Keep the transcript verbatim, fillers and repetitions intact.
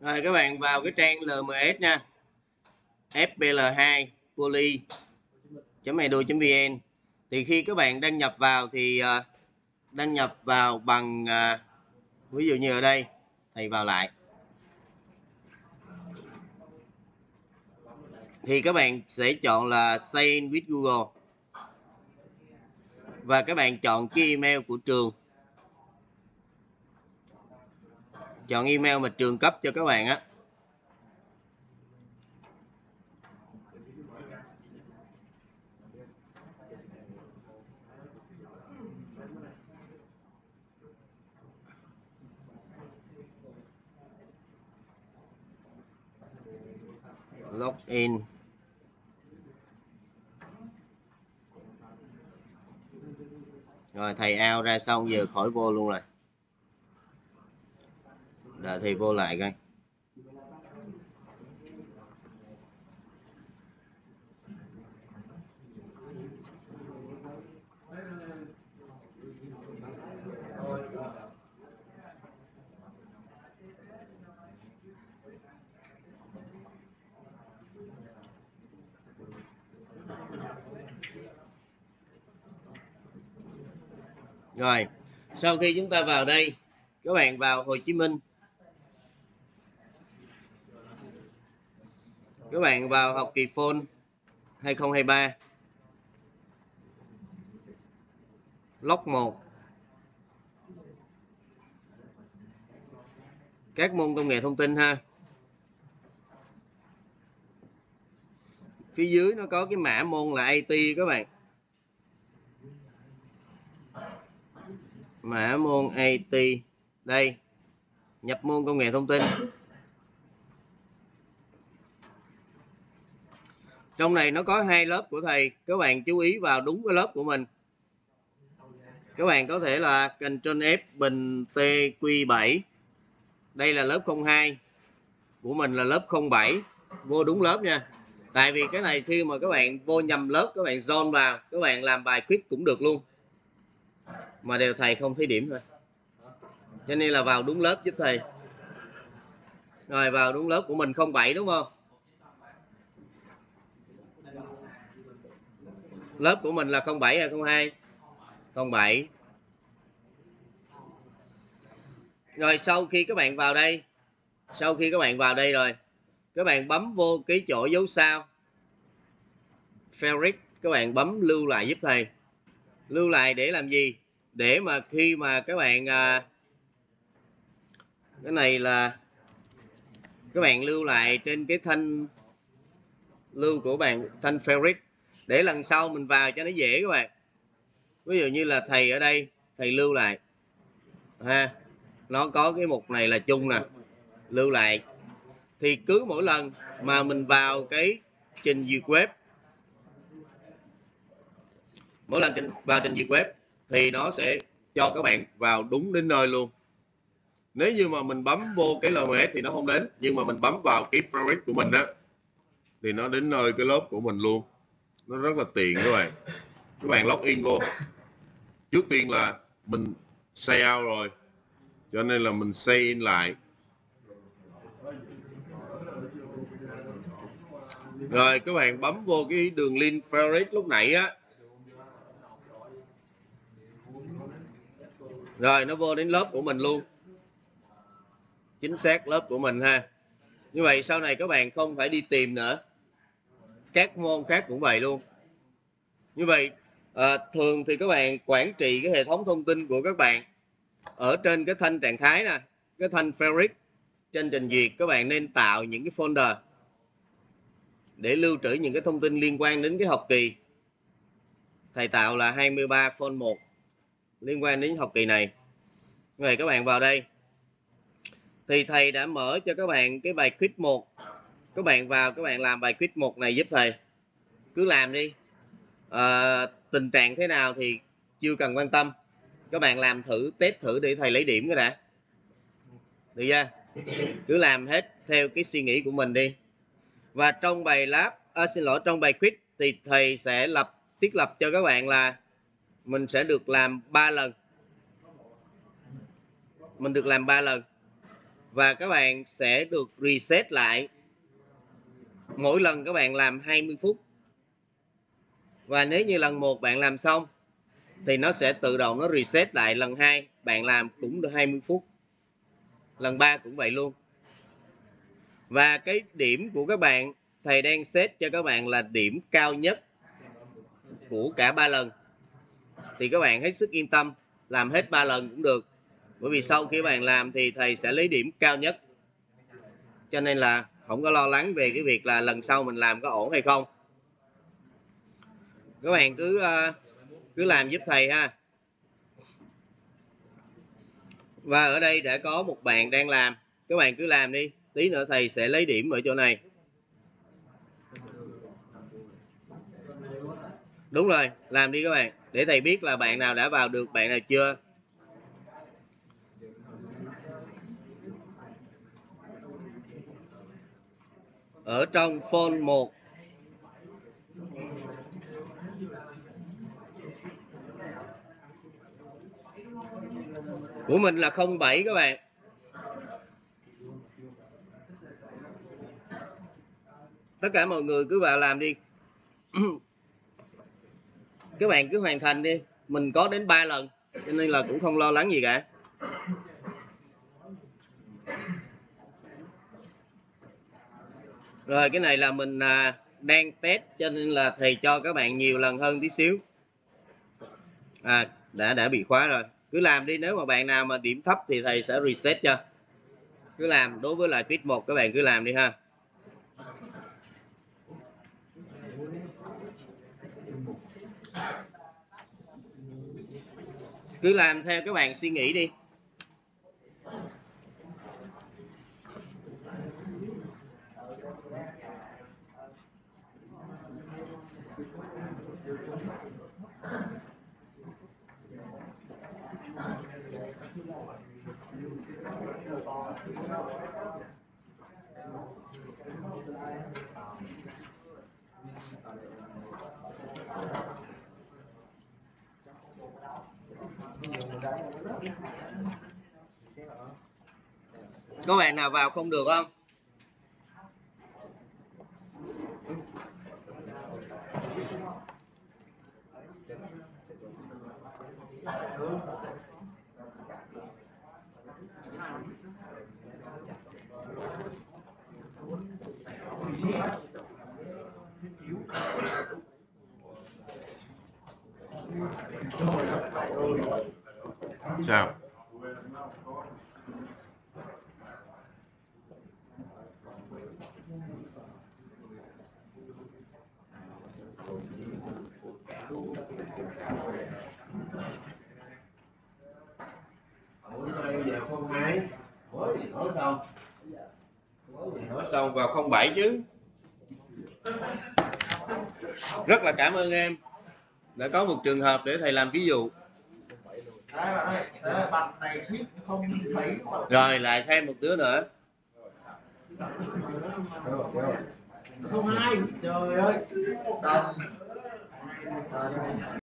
Rồi các bạn vào cái trang L M S nha, F P L hai poly chấm edu chấm vn. Thì khi các bạn đăng nhập vào thì uh, đăng nhập vào bằng uh, ví dụ như ở đây thầy vào lại thì các bạn sẽ chọn là Sign in with Google và các bạn chọn cái email của trường, chọn email mà trường cấp cho các bạn á. Login. Rồi thầy out ra xong giờ khỏi vô luôn rồi. Đợi thầy vô lại coi. Rồi, sau khi chúng ta vào đây, các bạn vào Hồ Chí Minh. Các bạn vào học kỳ Fall hai không hai ba. Log một. Các môn công nghệ thông tin ha. Phía dưới nó có cái mã môn là I T các bạn. Mã môn I T. Đây. Nhập môn công nghệ thông tin. Trong này nó có hai lớp của thầy, các bạn chú ý vào đúng cái lớp của mình. Các bạn có thể là Ctrl F bình T Q bảy. Đây là lớp không hai. Của mình là lớp không bảy. Vô đúng lớp nha. Tại vì cái này khi mà các bạn vô nhầm lớp, các bạn join vào, các bạn làm bài quiz cũng được luôn. Mà đều thầy không thấy điểm thôi. Cho nên là vào đúng lớp giúp thầy. Rồi vào đúng lớp của mình không bảy đúng không? Lớp của mình là không bảy hay không hai? không bảy. Rồi sau khi các bạn vào đây, sau khi các bạn vào đây rồi, các bạn bấm vô cái chỗ dấu sao Fabric, các bạn bấm lưu lại giúp thầy. Lưu lại để làm gì? Để mà khi mà các bạn à, cái này là các bạn lưu lại trên cái thanh lưu của bạn, thanh Fabric, để lần sau mình vào cho nó dễ các bạn. Ví dụ như là thầy ở đây, thầy lưu lại ha, nó có cái mục này là chung nè, lưu lại. Thì cứ mỗi lần mà mình vào cái trình duyệt web, mỗi lần trình, vào trình duyệt web thì nó sẽ cho các bạn vào đúng đến nơi luôn. Nếu như mà mình bấm vô cái L M S thì nó không đến, nhưng mà mình bấm vào cái favorite của mình á thì nó đến nơi cái lớp của mình luôn. Nó rất là tiện các bạn. Các bạn login vô. Trước tiên là mình sign out rồi, cho nên là mình sign in lại. Rồi các bạn bấm vô cái đường link favorite lúc nãy á. Rồi nó vô đến lớp của mình luôn. Chính xác lớp của mình ha. Như vậy sau này các bạn không phải đi tìm nữa. Các môn khác cũng vậy luôn. Như vậy à, thường thì các bạn quản trị cái hệ thống thông tin của các bạn ở trên cái thanh trạng thái nè, cái thanh fabric trên trình duyệt, các bạn nên tạo những cái folder để lưu trữ những cái thông tin liên quan đến cái học kỳ. Thầy tạo là hai mươi ba folder một liên quan đến học kỳ này. Như vậy các bạn vào đây thì thầy đã mở cho các bạn cái bài quiz một. Các bạn vào, các bạn làm bài quiz một này giúp thầy. Cứ làm đi. À, tình trạng thế nào thì chưa cần quan tâm. Các bạn làm thử, test thử để thầy lấy điểm cái đã. Được chưa? Cứ làm hết theo cái suy nghĩ của mình đi. Và trong bài lab, à, xin lỗi, trong bài quiz thì thầy sẽ lập thiết lập cho các bạn là mình sẽ được làm ba lần. Mình được làm ba lần. Và các bạn sẽ được reset lại. Mỗi lần các bạn làm hai mươi phút. Và nếu như lần một bạn làm xong thì nó sẽ tự động nó reset lại. Lần hai bạn làm cũng được hai mươi phút. Lần ba cũng vậy luôn. Và cái điểm của các bạn, thầy đang set cho các bạn là điểm cao nhất của cả ba lần. Thì các bạn hết sức yên tâm, làm hết ba lần cũng được. Bởi vì sau khi các bạn làm thì thầy sẽ lấy điểm cao nhất. Cho nên là không có lo lắng về cái việc là lần sau mình làm có ổn hay không. Các bạn cứ cứ làm giúp thầy ha. Và ở đây đã có một bạn đang làm. Các bạn cứ làm đi. Tí nữa thầy sẽ lấy điểm ở chỗ này. Đúng rồi, làm đi các bạn. Để thầy biết là bạn nào đã vào được, bạn nào chưa. Ở trong phone một của mình là không bảy các bạn. Tất cả mọi người cứ vào làm đi. Các bạn cứ hoàn thành đi. Mình có đến ba lần cho nên là cũng không lo lắng gì cả. Rồi cái này là mình à, đang test cho nên là thầy cho các bạn nhiều lần hơn tí xíu. À đã đã bị khóa rồi. Cứ làm đi, nếu mà bạn nào mà điểm thấp thì thầy sẽ reset cho. Cứ làm, đối với lại quiz một các bạn cứ làm đi ha. Cứ làm theo các bạn suy nghĩ đi. Có bạn nào vào không được không? Chào. Nói xong vào không bảy chứ. Rất là cảm ơn em. Đã có một trường hợp để thầy làm ví dụ. Rồi lại thêm một đứa nữa. Không hai. Trời ơi.